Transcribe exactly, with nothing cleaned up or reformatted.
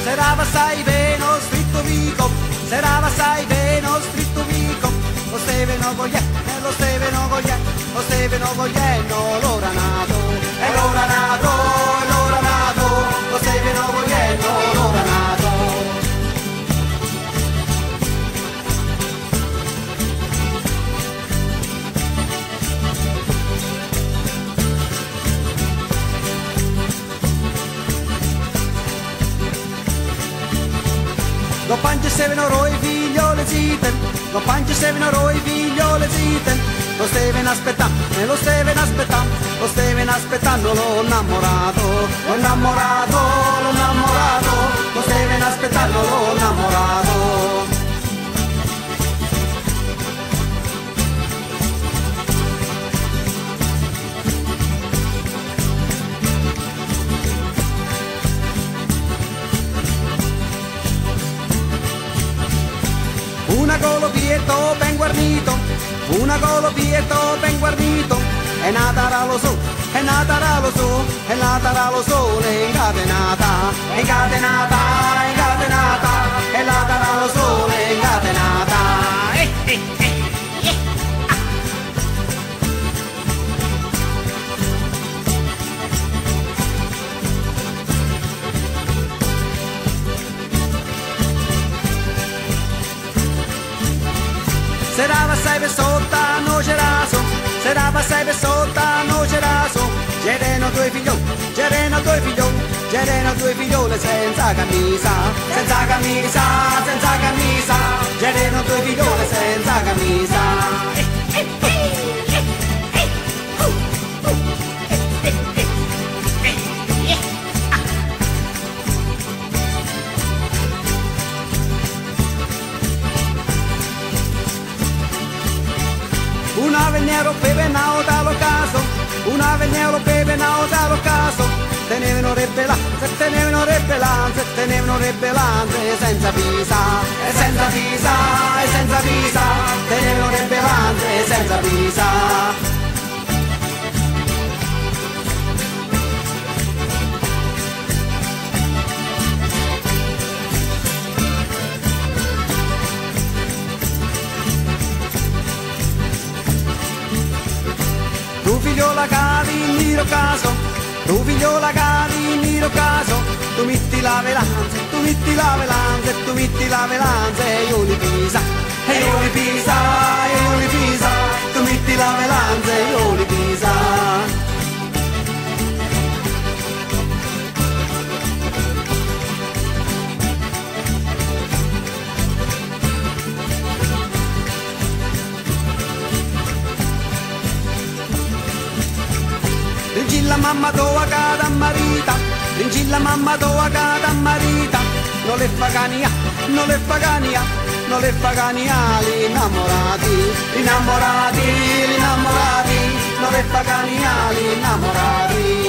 serava sai bene, stritto vico, serava sai bene, stritto vico, lo steve no gogliè, e lo steve no gogliè, lo steve no gogliè, no l'ora nato, e l'ora nato, e l'ora nato, lo steve no gogliè, no l'ora nato. Lo pange se venoro i figliole ziten, lo pange se venoro i figliole ziten, lo steven aspettando, e lo steven aspettando, lo steven aspettando lo innamorato, lo innamorato, lo innamorato, lo steven aspettando lo innamorato. Una colo pietto ben guarnito, una colo pietto ben guarnito, è nata ralo su, è nata ralo su, è nata ralo sole, incatenata, incatenata, incatenata, è nata ralo sole, incatenata. Eh, eh, eh, eh, ah. Serava sei per sotto, no c'eraso, serava sei per sotto, no c'eraso, c'erano due figlioli, c'erano due figlioli, c'erano due figliole senza camisa, senza camisa, senza camisa, c'erano due figliole senza camisa. Eh, eh, eh, eh, eh, uh, uh, eh, eh, eh, eh, eh, ah. Una vennero pepenao dall'ocaso, una vennero pepenao dall'ocaso, tenevano rebellanze, tenevano rebellanze, tenevano rebellanze senza visa, e senza visa, e senza visa, tenevano rebellanze senza visa. Tu figliola cadi in mio caso, tu figliola cadi in mio caso, tu metti la velanza, tu metti la velanza, tu metti la velanza e io li pisa, e io li pisa, e io li pisa, tu metti la velanza e io li pisa. La mamma tua cada marita, la mamma tua cada marita, non le fagania, non le fagania, non le fagania, gli innamorati, gli innamorati, gli innamorati, non le fagania, gli innamorati.